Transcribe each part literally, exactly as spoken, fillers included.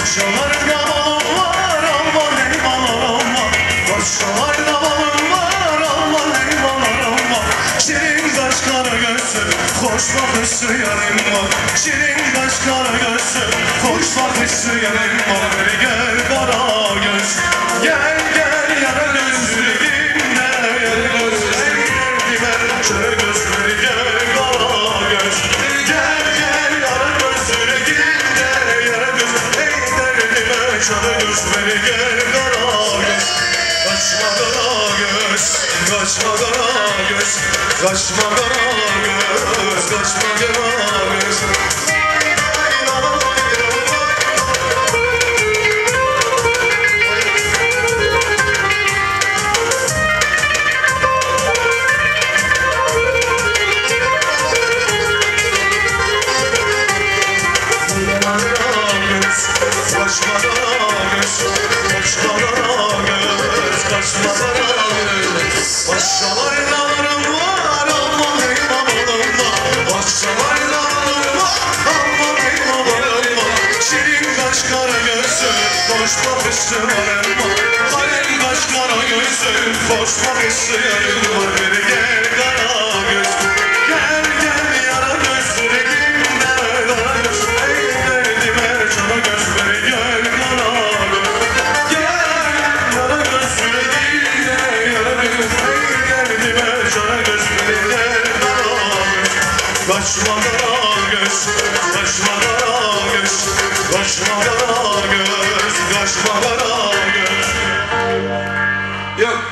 Başçalarda balım var, aman eyvallah aman. Başçalarda balım var, aman eyvallah aman. Şirin kaş kara gözlü, hoş bakışlı yarım var. Şirin kaş kara gözlü, hoş bakışlı yarım var. Beri gel kara göz, gel gel yara gözlü dinle. Yara gözlü derdime, şöyle gözleri gel kara göz. Gel gel yara gözlü dinle. Yara göz, ey derdime, şöyle gözleri gel kara göz. Kaçma kara göz, kaçma kara göz. Kaçma kara göz, kaçma kara göz. Kaçma kara göz, kaçma kara göz, kaçma kara göz. Başçalarda varım var, aman eyvallah var. Başçalarda varım var, aman eyvallah var. Şirin kaş kara gözlü, hoş bakışlı yarım var. Kalem kaş kara gözlü, hoş bakışlı yarım var. Beri gel kara göz, gel gel yara gözlü dinle. Yara göz, ey derdime cana göz. Beri gel kara göz, gel yara gözlü dinle. Yara göz, ey derdime cana göz. Beri gel kara göz. Kaçma kara göz, kaçma kara göz. Kaçma kara göz, kaçma kara göz. Yok.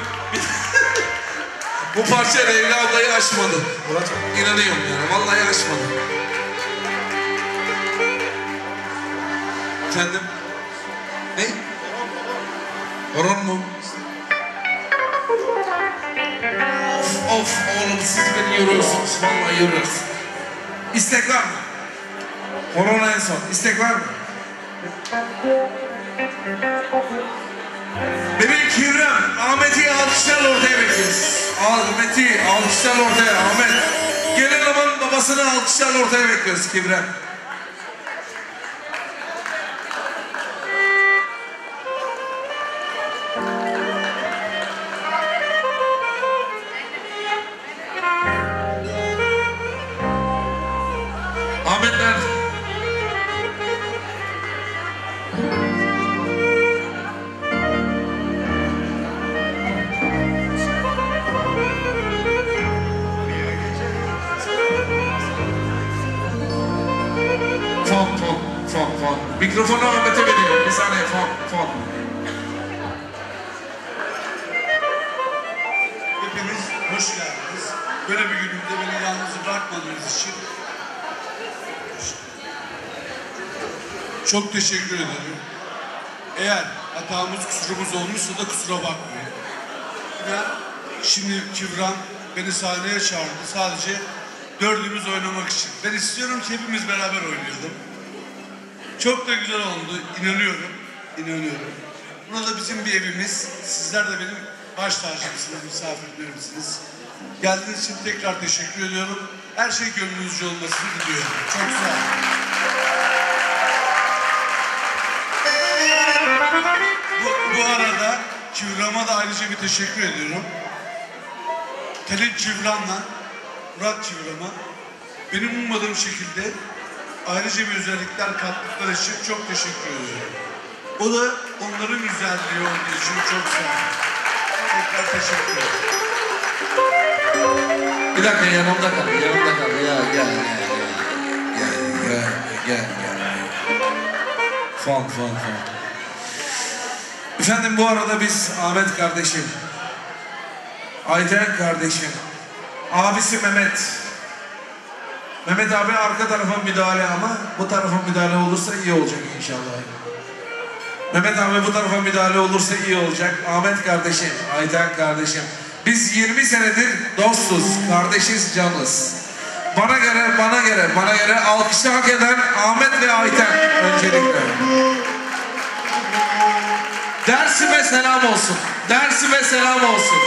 Bu parça Leyla ablayı aşmadı. Murat, inanıyorum yani. Vallahi aşmadı. Efendim? Ne? Horon mu? Of of oğlum siz beni yoruyorsunuz. Vallahi yoruyorsunuz. İstek var mı? Horon en son. İstek var mı? Benim Kivrem, Ahmet'i alkışlar ortaya bekliyoruz. Ahmet'i alkışlar ortaya, Ahmet. Gelin aman babasını alkışlar ortaya bekliyoruz Kivrem. Ahmet nerede? Fon, fon, fon, fon. Mikrofonu Ahmet'e veriyorum. Bir saniye, fon, fon. Hepiniz hoş geldiniz. Böyle bir günümde beni yalnız bırakmadığınız için çok teşekkür ederim. Eğer hatamız, kusurumuz olmuşsa da kusura bakmayın. Ve şimdi Kivran beni sahneye çağırdı sadece dördümüz oynamak için. Ben istiyorum ki hepimiz beraber oynayalım. Çok da güzel oldu, inanıyorum, inanıyorum. Burada bizim bir evimiz, sizler de benim baş tacımsınız, misafirlerimsiniz. Geldiğiniz için tekrar teşekkür ediyorum. Her şey gönlünüzce olmasını diliyorum. Çok sağ olun. Bu, bu arada Kivram'a da ayrıca bir teşekkür ediyorum. Telin Kivram'la Murat Kivram'a benim ummadığım şekilde ayrıca bir özellikler kattıkları için çok teşekkür ediyorum. O da onların güzelliği olduğu için çok sağ olun. Tekrar teşekkür ederim. Bir dakika yanımda kal, yanımda kal. Ya gel, gel, gel, gel, gel, gel. Fon, fon, fon. Efendim bu arada biz Ahmet kardeşim, Ayten kardeşim, abisi Mehmet. Mehmet abi arka tarafa müdahale ama bu tarafa müdahale olursa iyi olacak inşallah. Mehmet abi bu tarafa müdahale olursa iyi olacak. Ahmet kardeşim, Ayten kardeşim. Biz yirmi senedir dostuz, kardeşiz, canız. Bana göre, bana göre, bana göre alkışı hak eden Ahmet ve Ayten öncelikle. Dersime selam olsun. Dersime selam olsun.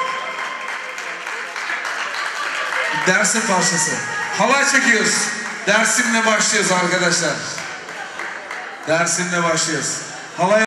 Dersim parçası. Halay çekiyoruz. Dersimle başlıyoruz arkadaşlar. Dersimle başlıyoruz. Halay